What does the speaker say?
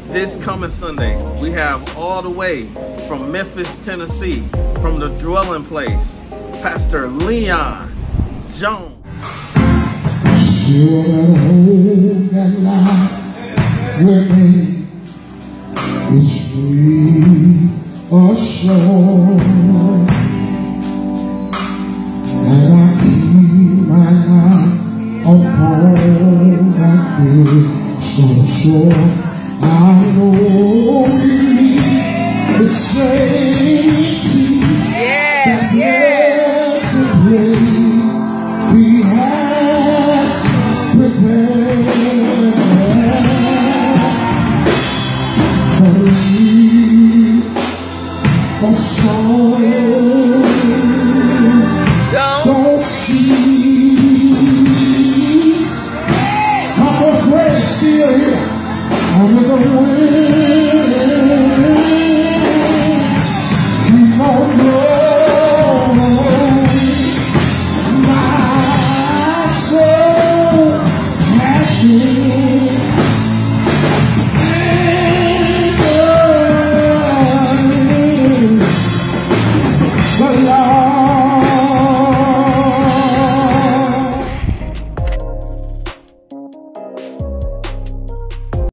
this coming Sunday. We have all the way from Memphis, Tennessee, from the dwelling place, Pastor Leon Jones. You're hold that life with me. It's free or sure, and I keep my eye upon that day. So sure I know we need the safety that there's a place we have prepared for me, for soul. Don't cease. I'm a grace still here. I'm the wind.